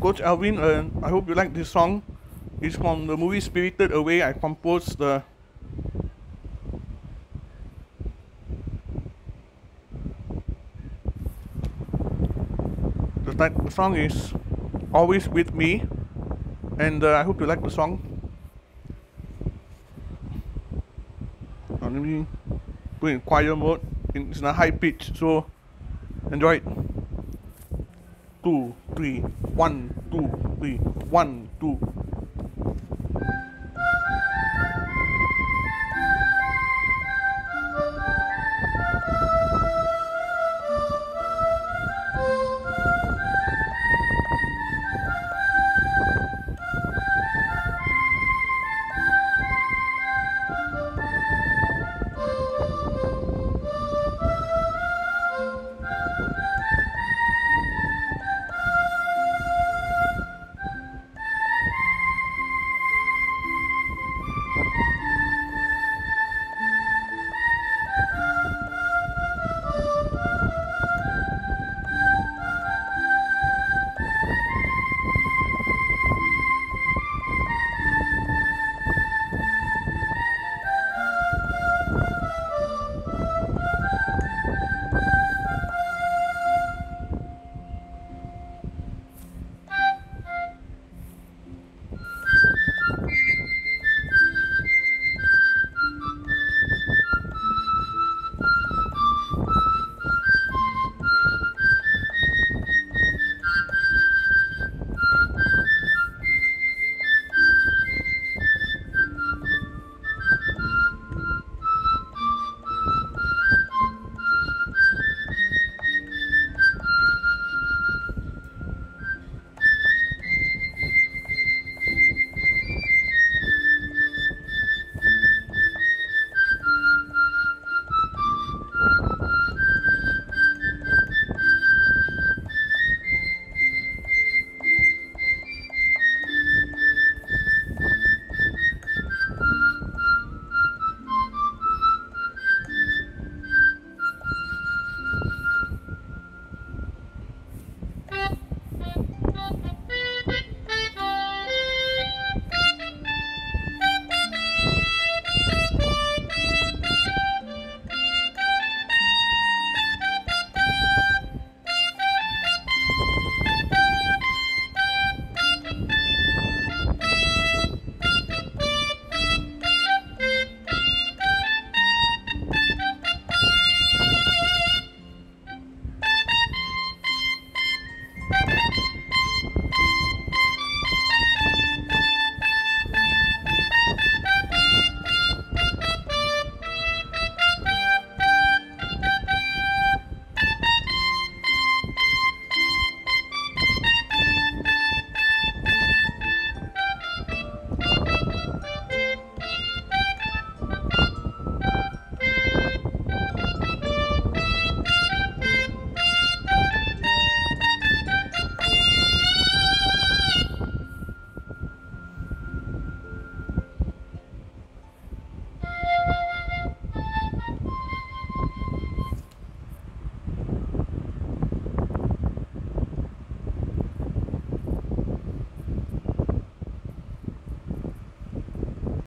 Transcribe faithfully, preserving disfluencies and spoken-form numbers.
Coach Alvin, and I hope you like this song. It's from the movie Spirited Away. I composed the the, type, the song is Always With Me, and uh, I hope you like the song. Now, let me put it in choir mode. It's in a high pitch, so enjoy it. Two, three, one, two, three, one, two.